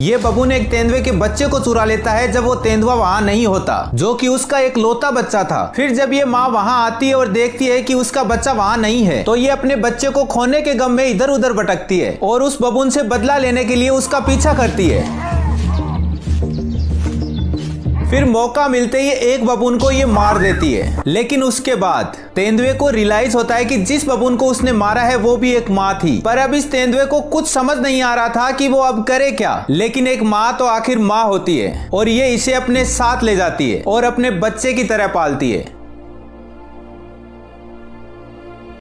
ये बबून एक तेंदुए के बच्चे को चुरा लेता है जब वो तेंदुआ वहाँ नहीं होता, जो कि उसका एक लौता बच्चा था। फिर जब ये माँ वहाँ आती है और देखती है कि उसका बच्चा वहाँ नहीं है, तो ये अपने बच्चे को खोने के गम में इधर उधर भटकती है और उस बबून से बदला लेने के लिए उसका पीछा करती है। फिर मौका मिलते ही एक बबून को ये मार देती है, लेकिन उसके बाद तेंदुए को रियलाइज होता है कि जिस बबून को उसने मारा है वो भी एक माँ थी। पर अब इस तेंदुए को कुछ समझ नहीं आ रहा था कि वो अब करे क्या, लेकिन एक माँ तो आखिर माँ होती है और ये इसे अपने साथ ले जाती है और अपने बच्चे की तरह पालती है।